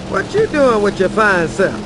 What you doing with your fine self?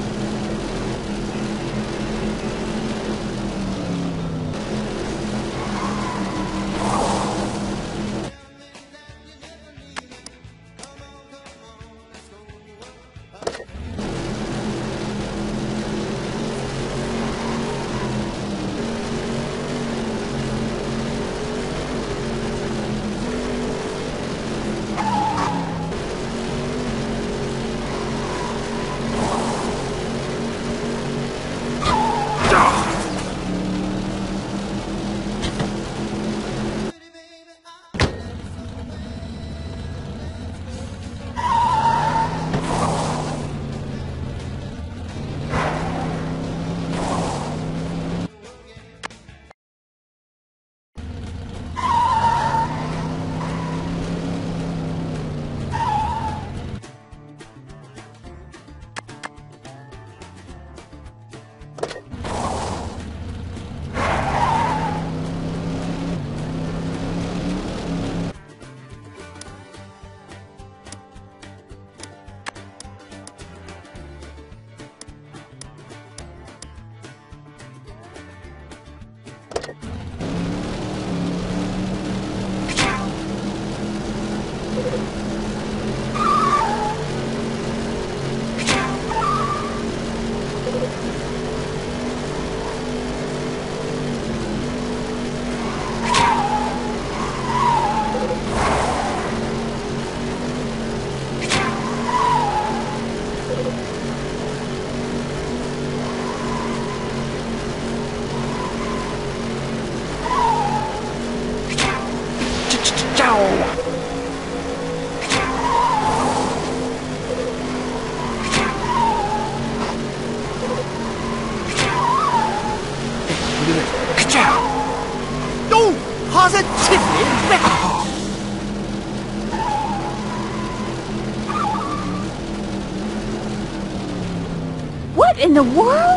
What in the world?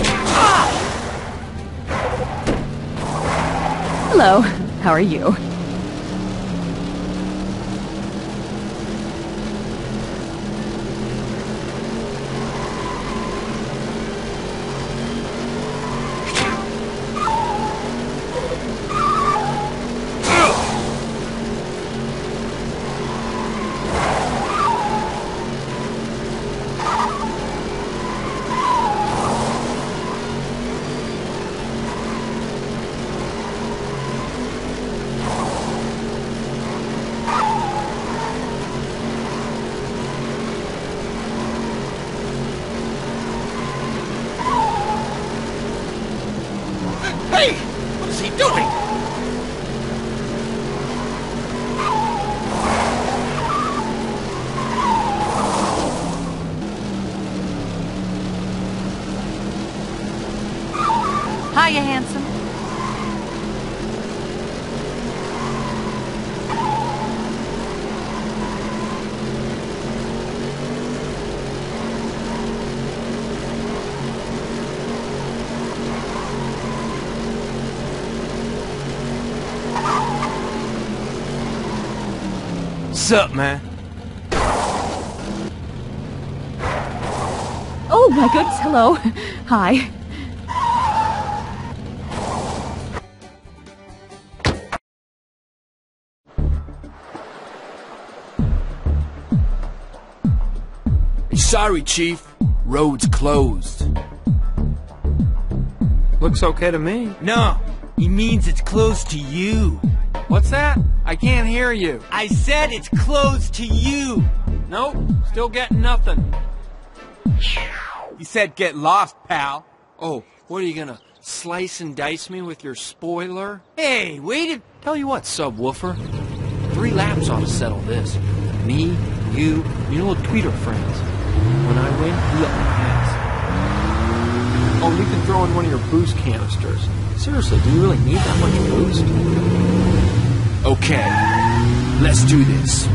Hello, how are you? Hey! What is he doing? Hiya, handsome. Sup, man? Oh my goodness, hello. Hi. Sorry, Chief. Road's closed. Looks okay to me. No, he means it's closed to you. What's that? I can't hear you. I said it's closed to you. Nope, still getting nothing. You said get lost, pal. Oh, what are you gonna slice and dice me with your spoiler? Hey, wait a... Tell you what, subwoofer. 3 laps ought to settle this. Me, you, and your little tweeter friends. When I win, you let me pass. Oh, you can throw in one of your boost canisters. Seriously, do you really need that much boost? Okay, let's do this.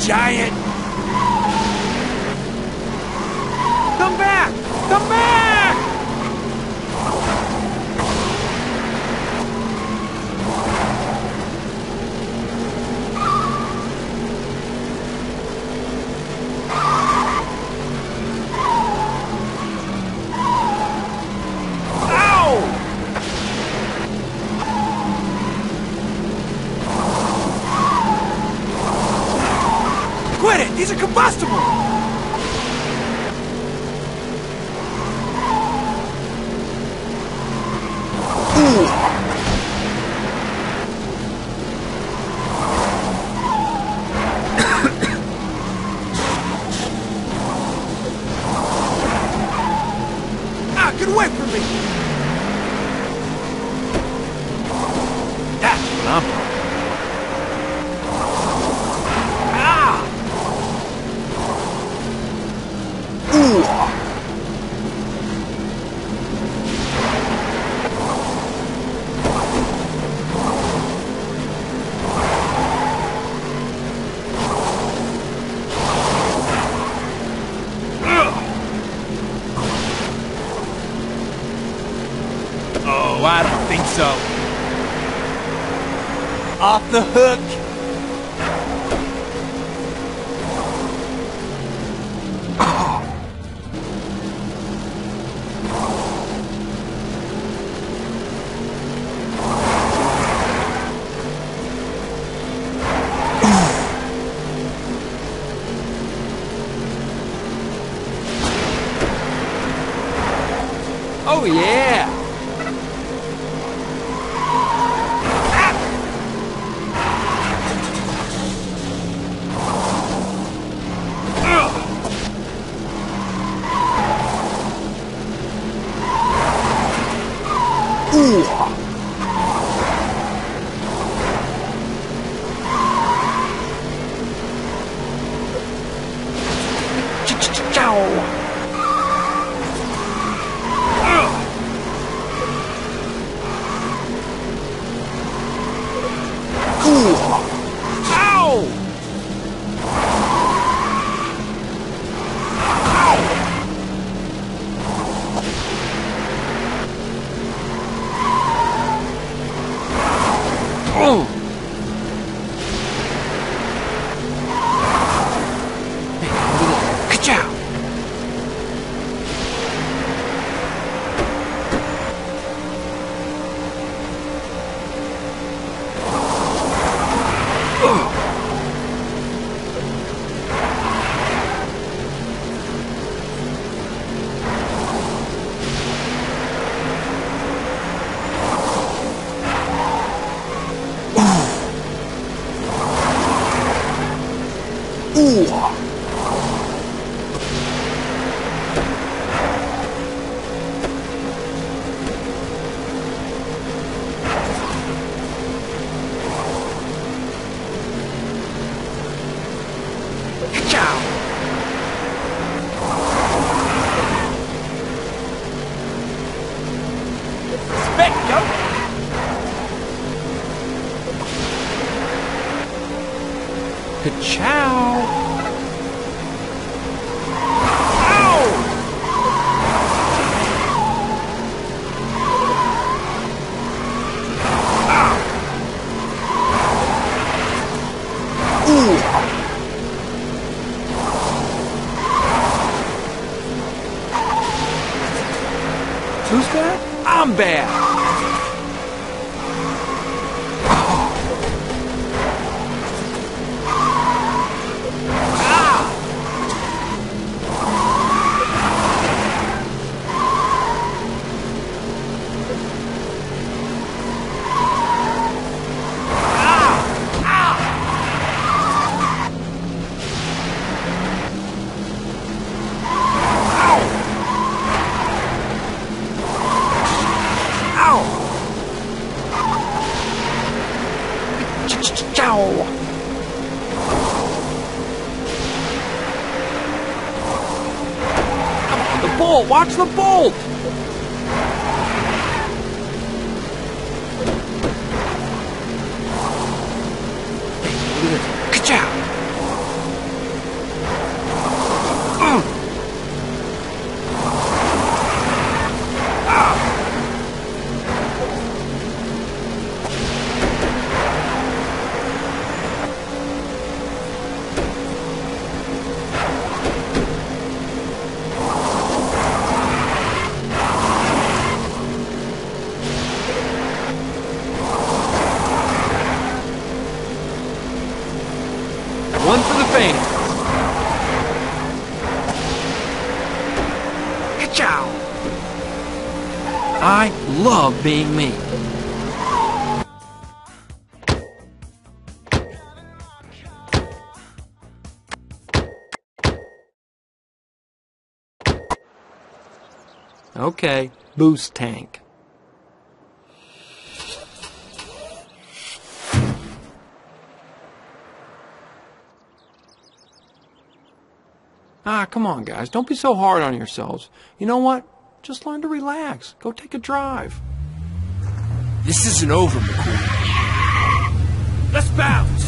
giant! Come back! Come back! Quit it! These are combustible! Ah, get away from me! That's what I'm talking about. Ah! Oh, I don't think so. Off the hook. Oh, yeah! Ka-chow! Who's bad? I'm bad! The bolt! Watch the bolt! Hey, look at this. Ka-chow! of being me. Okay, boost tank. Ah, come on, guys. Don't be so hard on yourselves. You know what? Just learn to relax. Go take a drive. This isn't over, McCool. Let's bounce!